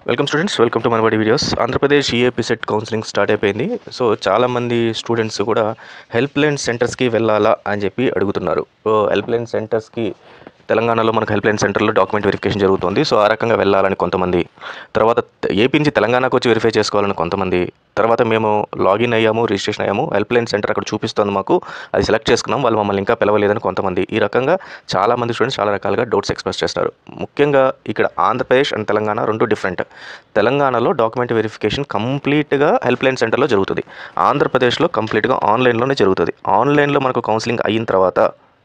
Welcome students, welcome to Manabadi videos. Andhra Pradesh EAP CET counselling start అయిపోయింది. So చాలామంది students కూడా help line సెంటర్స్కి వెళ్ళాలా అని చెప్పి అడుగుతున్నారు. సో హెల్ప్ లైన్ సెంటర్స్కి తెలంగాణలో మనకు హెల్ప్ లైన్ సెంటర్లో డాక్యుమెంట్ వెరిఫికేషన్ జరుగుతుంది. సో ఆ రకంగా వెళ్ళాలని కొంతమంది, తర్వాత ఏపీ నుంచి తెలంగాణకు వచ్చి వెరిఫై చేసుకోవాలని కొంతమంది, తర్వాత మేము లాగిన్ అయ్యాము, రిజిస్ట్రేషన్ అయ్యాము, హెల్ప్ లైన్ సెంటర్ అక్కడ చూపిస్తుంది మాకు, అది సెలెక్ట్ చేసుకున్నాం, వాళ్ళు మమ్మల్ని ఇంకా పిలవలేదని కొంతమంది. ఈ రకంగా చాలామంది స్టూడెంట్స్ చాలా రకాలుగా డౌట్స్ ఎక్స్ప్రెస్ చేస్తారు. ముఖ్యంగా ఇక్కడ ఆంధ్రప్రదేశ్ అండ్ తెలంగాణ రెండు డిఫరెంట్. తెలంగాణలో డాక్యుమెంట్ వెరిఫికేషన్ కంప్లీట్గా హెల్ప్ లైన్ సెంటర్లో జరుగుతుంది. ఆంధ్రప్రదేశ్లో కంప్లీట్గా ఆన్లైన్లోనే జరుగుతుంది. ఆన్లైన్లో మనకు కౌన్సిలింగ్ అయిన తర్వాత,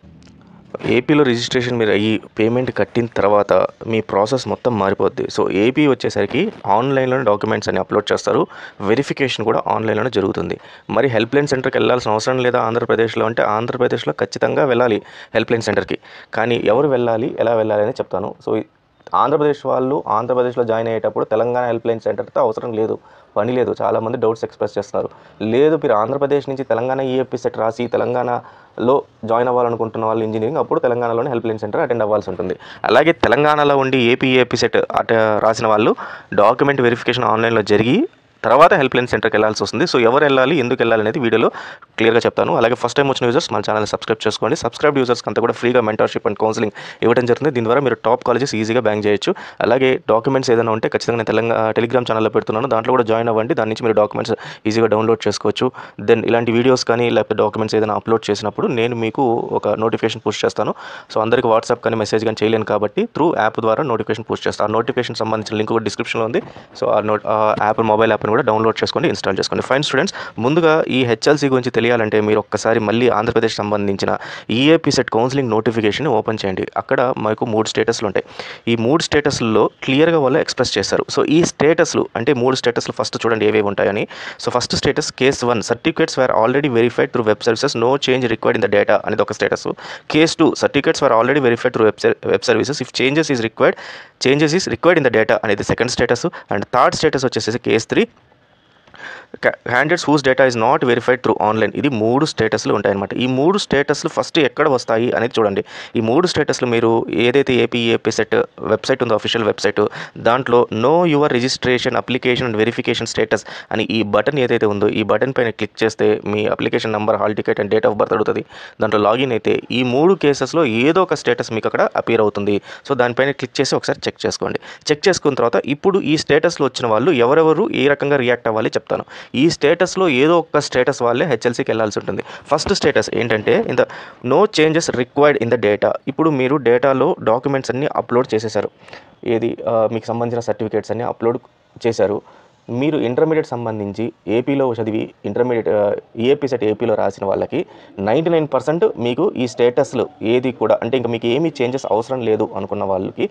ఏపీలో రిజిస్ట్రేషన్ మీరు అయ్యి పేమెంట్ కట్టిన తర్వాత మీ ప్రాసెస్ మొత్తం మారిపోద్ది. సో ఏపీ వచ్చేసరికి ఆన్లైన్లోనే డాక్యుమెంట్స్ అన్ని అప్లోడ్ చేస్తారు, వెరిఫికేషన్ కూడా ఆన్లైన్లోనే జరుగుతుంది. మరి హెల్ప్ లైన్ సెంటర్కి వెళ్ళాల్సిన అవసరం లేదా ఆంధ్రప్రదేశ్లో అంటే, ఆంధ్రప్రదేశ్లో ఖచ్చితంగా వెళ్ళాలి హెల్ప్ లైన్ సెంటర్కి. కానీ ఎవరు వెళ్ళాలి, ఎలా వెళ్ళాలి అని చెప్తాను. సో ఆంధ్రప్రదేశ్ వాళ్ళు ఆంధ్రప్రదేశ్లో జాయిన్ అయ్యేటప్పుడు తెలంగాణ హెల్ప్ లైన్ సెంటర్తో అవసరం లేదు, పని లేదు. చాలామంది డౌట్స్ ఎక్స్ప్రెస్ చేస్తున్నారు. లేదు, మీరు ఆంధ్రప్రదేశ్ నుంచి తెలంగాణ ఈఏపీ సెట్ రాసి తెలంగాణలో జాయిన్ అవ్వాలనుకుంటున్న వాళ్ళు ఇంజనీరింగ్, అప్పుడు తెలంగాణలోనే హెల్ప్ లైన్ సెంటర్ అటెండ్ అవ్వాల్సి ఉంటుంది. అలాగే తెలంగాణలో ఉండి ఏపీ ఈఏపీ సెట్ రాసిన వాళ్ళు డాక్యుమెంట్ వెరిఫికేషన్ ఆన్లైన్లో జరిగి తర్వాత హెల్ప్ లైన్ సెంటర్కి వెళ్ళాల్సి వస్తుంది. సో ఎవరు వెళ్ళాలి, ఎందుకు వెళ్ళాలి అనేది వీడియోలో క్లియర్గా చెప్తాను. అలాగే ఫస్ట్ టైం వచ్చిన యూజర్స్ మన ఛానల్ సబ్స్క్రైబ్ చేసుకోండి. సబ్స్క్రైబ్ యూజర్స్కి అంతా కూడా ఫ్రీగా మెంటర్షిప్ అండ్ కౌన్సిలింగ్ ఇవ్వడం జరుగుతుంది. దీని ద్వారా మీరు టాప్ కాలేజెస్ ఈజీగా బ్యాంక్ చేయొచ్చు. అలాగే డాక్యుమెంట్స్ ఏదైనా ఉంటే ఖచ్చితంగా నేను టెలిగ్రామ్ ఛానల్లో పెడుతున్నాను, దాంట్లో కూడా జాయిన్ అవ్వండి. దాని నుంచి మీరు డాక్యుమెంట్స్ ఈజీగా డౌన్లోడ్ చేసుకోవచ్చు. దెన్ ఇలాంటి వీడియోస్ కానీ లేకపోతే డాక్యుమెంట్స్ ఏదైనా అప్లోడ్ చేసినప్పుడు నేను మీకు ఒక నోటిఫికేషన్ పుష్ చేస్తాను. సో అందరికీ వాట్సాప్ కానీ మెసేజ్ కానీ చేయలేను కాబట్టి త్రూ యాప్ ద్వారా నోటిఫికేషన్ పుష్ చేస్తాను. ఆ నోటిఫికేషన్ సంబంధించిన లింక్ కూడా డిస్క్రిప్షన్లో ఉంది. సో ఆ యాప్, మొబైల్ యాప్ని కూడా డౌన్లోడ్ చేసుకోండి, ఇన్స్టాల్ చేసుకోండి. ఫైన్ స్టూడెంట్స్, ముందుగా ఈ హెచ్ఎల్సీ గురించి తెలియాలంటే మీరు ఒక్కసారి మళ్ళీ ఆంధ్రప్రదేశ్ సంబంధించిన EAP CET counselling notification open చేయండి. అక్కడ మనకు 3 స్టేటస్లు ఉంటాయి. ఈ 3 స్టేటస్లలో క్లియర్గా వాళ్ళు ఎక్స్ప్రెస్ చేస్తారు. సో ఈ స్టేటస్లు అంటే 3 స్టేటస్లు ఫస్ట్ చూడండి ఏవేవి ఉంటాయని. So first status case 1, certificates where already verified through web services, no change required in the data అనేది ఒక status. Case 2, certificates where already verified through web services, if changes is required in the data అనేది second status. And third status వచ్చేసి case 3, candidates whose data is not verified through online. ఇది 3 స్టేటస్లు ఉంటాయన్నమాట. ఈ 3 స్టేటస్లు first ఎక్కడ వస్తాయి అనేది చూడండి. ఈ 3 స్టేటస్లు మీరు ఏదైతే ఏపీ సెట్ వెబ్సైట్ ఉందో, అఫీషియల్ వెబ్సైట్, దాంట్లో know your registration application and verification status అని ఈ బటన్ ఏదైతే ఉందో, ఈ బటన్ పైన క్లిక్ చేస్తే మీ application number, hall ticket and date of birth అడుగుతుంది. దాంట్లో లాగిన్ అయితే ఈ 3 కేసెస్లో ఏదో ఒక స్టేటస్ మీకు అక్కడ అపీర్ అవుతుంది. సో దానిపైన క్లిక్ చేసి ఒకసారి చెక్ చేసుకోండి. చెక్ చేసుకున్న తర్వాత ఇప్పుడు ఈ స్టేటస్లో వచ్చిన వాళ్ళు ఎవరెవరు ఏ రకంగా రియాక్ట్ అవ్వాలి చెప్తాను. ఈ స్టేటస్లో ఏదో ఒక స్టేటస్ వాళ్ళే హెచ్ఎల్సీకి వెళ్ళాల్సి ఉంటుంది. ఫస్ట్ స్టేటస్ ఏంటంటే no changes required in the data. ఇప్పుడు మీరు డేటాలో డాక్యుమెంట్స్ అన్నీ అప్లోడ్ చేసేసారు. మీకు సంబంధించిన సర్టిఫికేట్స్ అన్నీ అప్లోడ్ చేశారు. మీరు ఇంటర్మీడియట్ సంబంధించి ఏపీలో చదివి ఇంటర్మీడియట్ ఈఏపీ సెట్ ఏపీలో రాసిన వాళ్ళకి 99% మీకు ఈ స్టేటస్లు ఏది కూడా, అంటే ఇంకా మీకు ఏమీ చేంజెస్ అవసరం లేదు అనుకున్న వాళ్ళకి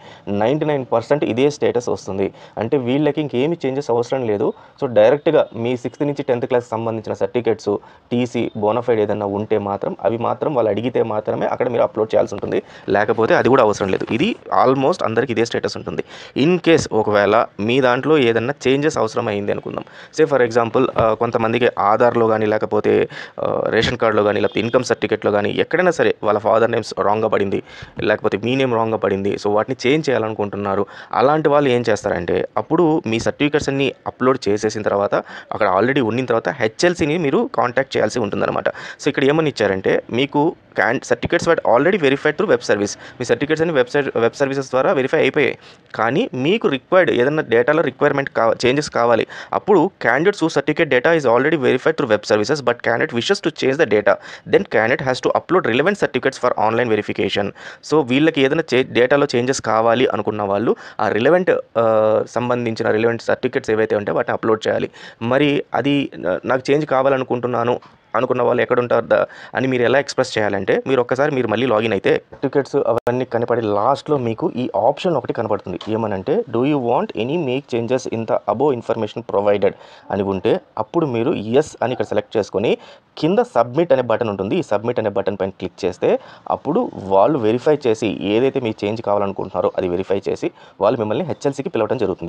99% ఇదే స్టేటస్ వస్తుంది. అంటే వీళ్ళకి ఇంకేమీ చేంజెస్ అవసరం లేదు. సో డైరెక్ట్గా మీ 6th నుంచి 10th క్లాస్ సంబంధించిన సర్టిఫికేట్స్, టీసీ, బోనఫైడ్ ఏదైనా ఉంటే మాత్రం అవి మాత్రం వాళ్ళు అడిగితే మాత్రమే అక్కడ మీరు అప్లోడ్ చేయాల్సి ఉంటుంది. లేకపోతే అది కూడా అవసరం లేదు. ఇది ఆల్మోస్ట్ అందరికీ ఇదే స్టేటస్ ఉంటుంది. ఇన్ కేస్ ఒకవేళ మీ దాంట్లో ఏదన్నా చేంజెస్ అవసరం అయింది అనుకుందాం. సే ఫర్ ఎగ్జాంపుల్ కొంతమందికి ఆధార్లో కానీ, లేకపోతే రేషన్ కార్డులో కానీ, లేకపోతే ఇన్కమ్ సర్టిఫికేట్లో కానీ ఎక్కడైనా సరే వాళ్ళ ఫాదర్ నేమ్స్ రాంగ్గా పడింది, లేకపోతే మీ నేమ్ రాంగ్గా పడింది. సో వాటిని చేంజ్ చేయాలనుకుంటున్నారు. అలాంటి వాళ్ళు ఏం చేస్తారంటే, అప్పుడు మీ సర్టిఫికేట్స్ అన్ని అప్లోడ్ చేసేసిన తర్వాత, అక్కడ ఆల్రెడీ ఉన్న తర్వాత హెచ్ఎల్సీని మీరు కాంటాక్ట్ చేయాల్సి ఉంటుందన్నమాట. సో ఇక్కడ ఏమని ఇచ్చారంటే, మీకు సర్టిఫికేట్స్ వాటి already verified through web service, మీ సర్టిఫికేట్స్ అన్ని వెబ్ సర్వీసెస్ ద్వారా వెరిఫై అయిపోయాయి. కానీ మీకు రిక్వైర్డ్ ఏదైనా డేటాలో రిక్వైర్మెంట్ చేంజెస్ కావాలి. అప్పుడు candidates certificate data is already verified through web services but candidate wishes to change the data, then candidate has to upload relevant certificates for online verification. So వీళ్ళకి ఏదైనా డేటాలో చేంజెస్ కావాలి అనుకున్న వాళ్ళు ఆ సంబంధించిన రిలవెంట్ సర్టిఫికేట్స్ ఏవైతే ఉంటే వాటిని అప్లోడ్ చేయాలి. మరి అది నాకు చేంజ్ కావాలనుకుంటున్నాను అనుకున్న వాళ్ళు ఎక్కడ ఉంటారు అని మీరు ఎలా ఎక్స్ప్రెస్ చేయాలంటే, మీరు మళ్ళీ లాగిన్ అయితే సర్టిఫికేట్స్ అవన్నీ కనపడి లాస్ట్లో మీకు ఈ ఆప్షన్ ఒకటి కనపడుతుంది. ఏమనంటే, do you want any make changes in the above information provided అని ఉంటే, అప్పుడు మీరు ఎస్ అని ఇక్కడ సెలెక్ట్ చేసుకొని కింద సబ్మిట్ అనే బటన్ ఉంటుంది. ఈ సబ్మిట్ అనే బటన్ పైన క్లిక్ చేస్తే అప్పుడు వాళ్ళు వెరిఫై చేసి ఏదైతే మీకు చేంజ్ కావాలనుకుంటున్నారో అది వెరిఫై చేసి వాళ్ళు మిమ్మల్ని హెచ్ఎల్సీకి పిలవడం జరుగుతుంది.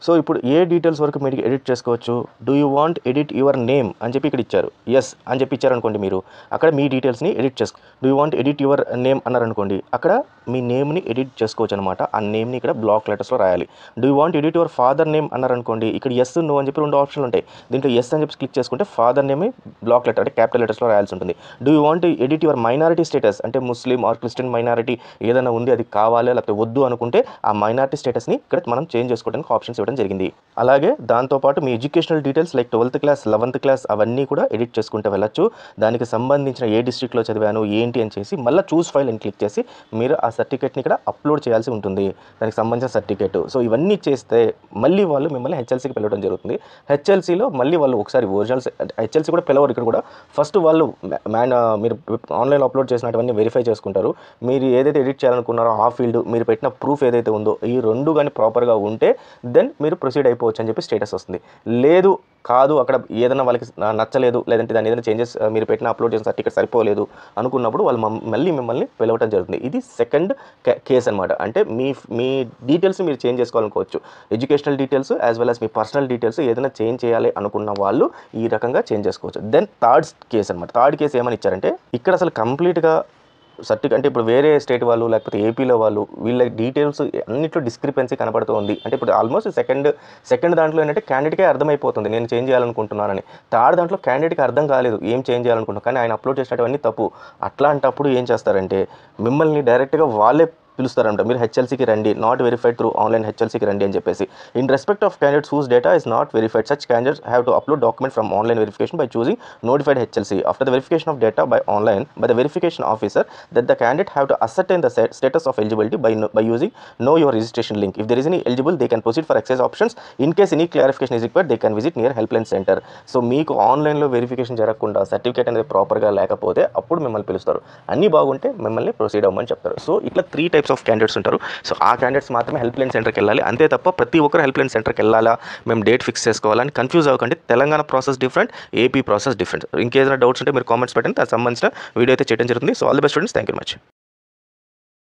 సో ఇప్పుడు ఏ డీటెయిల్స్ వరకు మీరు ఎడిట్ చేసుకోవచ్చు. Do you want edit your name అని చెప్పి ఇక్కడ ఇచ్చారు. ఎస్ అని చెప్పి ఇచ్చారనుకోండి, మీరు అక్కడ మీ డీటెయిల్స్ని ఎడిట్ చేసుకో. Do you want edit your name అన్నారనుకోండి, అక్కడ మీ నేమ్ని ఎడిట్ చేసుకోవచ్చు అనమాట. ఆ నేమ్ని ఇక్కడ బ్లాక్ లెటర్స్లో రాయాలి. Do you want edit your father name అన్నారనుకోండి, ఇక్కడ ఎస్ నో అని చెప్పి 2 ఆప్షన్లు ఉంటాయి. దీంట్లో ఎస్ అని చెప్పి క్లిక్ చేసుకుంటే ఫాదర్ నేమ్ బ్లాక్ లెటర్ అంటే క్యాపిటల్ లెటర్స్లో రాయాల్సి ఉంటుంది. Do you want edit your minority status అంటే ముస్లిం ఆర్ క్రిస్టియన్ మైనారిటీ ఏదైనా ఉంది, అది కావాలి లేకపోతే వద్దు అనుకుంటే ఆ మైనారిటీ స్టేటస్ని ఇక్కడ మనం చేంజ్ చేసుకోవడానికి ఆప్షన్స్ ఇవ్వడం జరిగింది. అలాగే దాంతోపాటు మీ educational details like 12th class 11th class అవన్నీ కూడా ఎడిట్ చేసుకుంటే వెళ్ళచ్చు. దానికి సంబంధించిన ఏ డిస్ట్రిక్ట్లో చదివాను ఏంటి అని చేసి మళ్ళీ చూస్ ఫైల్ అని క్లిక్ చేసి మీరు ఆ సర్టిఫికేట్ని ఇక్కడ అప్లోడ్ చేయాల్సి ఉంటుంది, దానికి సంబంధించిన సర్టిఫికేట్. సో ఇవన్నీ చేస్తే మళ్ళీ వాళ్ళు మిమ్మల్ని హెచ్ఎల్సీకి పిలవడం జరుగుతుంది. హెచ్ఎల్సీలో మళ్ళీ వాళ్ళు ఒకసారి ఒరిజినల్స్ హెచ్ఎల్సీ కూడా పిలవరు. ఇక్కడ కూడా ఫస్ట్ వాళ్ళు మీరు ఆన్లైన్లో అప్లోడ్ చేసినటువన్నీ వెరిఫై చేసుకుంటారు. మీరు ఏదైతే ఎడిట్ చేయాలనుకున్నారో ఆ ఫీల్డ్, మీరు పెట్టిన ప్రూఫ్ ఏదైతే ఉందో ఈ 2 కానీ ప్రాపర్గా ఉంటే దెన్ మీరు ప్రొసీడ్ అయిపోవచ్చు అని చెప్పి స్టేటస్ వస్తుంది. లేదు కాదు అక్కడ ఏదైనా వాళ్ళకి నచ్చలేదు, లేదంటే దాన్ని ఏదైనా చేంజెస్ మీరు పెట్టిన అప్లోడ్ చేసిన సర్టిఫికేట్ సరిపోలేదు అనుకున్నప్పుడు వాళ్ళు మళ్ళీ మిమ్మల్ని పిలవడం జరుగుతుంది. ఇది సెకండ్ కేసు అనమాట. అంటే మీ డీటెయిల్స్ మీరు చేంజ్ చేసుకోవాలనుకోవచ్చు. Educational details as well as మీ పర్సనల్ డీటెయిల్స్ ఏదైనా చేంజ్ చేయాలి అనుకున్న వాళ్ళు ఈ రకంగా చేంజ్ చేసుకోవచ్చు. దెన్ థర్డ్ కేసు అనమాట. థర్డ్ కేసు ఏమని ఇచ్చారంటే ఇక్కడ అసలు కంప్లీట్గా సర్టిఫికేట్ అంటే ఇప్పుడు వేరే స్టేట్ వాళ్ళు లేకపోతే ఏపీలో వాళ్ళు వీళ్ళ డీటెయిల్స్ అన్నింటిలో డిస్క్రిపెన్సీ కనబడుతుంది. అంటే ఇప్పుడు ఆల్మోస్ట్ సెకండ్ దాంట్లో ఏంటంటే క్యాండిడేట్కే అర్థమైపోతుంది నేను చేంజ్ చేయాలనుకుంటున్నానని. థర్డ్ దాంట్లో క్యాండిడేట్కి అర్థం కాలేదు ఏం చేంజ్ చేయాలనుకుంటున్నాను, కానీ ఆయన అప్లోడ్ చేసినవన్నీ తప్పు. అట్లాంటప్పుడు ఏం చేస్తారంటే మిమ్మల్ని డైరెక్ట్గా వాళ్ళే పిలుస్తారంట, మీరు హెచ్ఎల్సీకి రండి, నాట్ వెరిఫైడ్ త్రూ ఆన్లైన్ హెచ్ఎల్సీకి రండి అని చెప్పేసి. In respect of candidates whose data is not verified such candidates have to upload document from online verification by choosing notified HLC after the verification of data by online by the verification officer that the candidate have to ascertain the status of eligibility by using know your registration link. If there is any eligible they can proceed for excise options. In case any clarification is required they can visit near help line centre. So మీకు ఆన్లైన్లో verification జరగకుండా certificate అనేది ప్రాపర్గా లేకపోతే అప్పుడు మిమ్మల్ని పిలుస్తారు. అన్నీ బాగుంటే మిమ్మల్ని ప్రొసీడ్ అవ్వమని చెప్తారు. సో ఇట్లా 3 టైప్స్ ఆఫ్ క్యాండిడేట్స్ ఉంటారు. సో ఆ క్యాండిడేట్స్ మాత్రమే హెల్ప్ లైన్ సెంటర్కి వెళ్ళాలి. అంతే తప్ప ప్రతి ఒక్కరు హెల్ప్ లైన్ సెంటర్కి వెళ్ళాలా, మేము డేట్ ఫిక్స్ చేసుకోవాలని కన్ఫ్యూజ్ అవ్వకండి. Telangana process different, AP process different. ఇంకేదైనా డౌట్స్ ఉంటే మీరు కామెంట్స్ పెట్టండి, దానికి సంబంధించిన వీడియో అయితే చేయడం జరుగుతుంది. So all the best students, thank you much.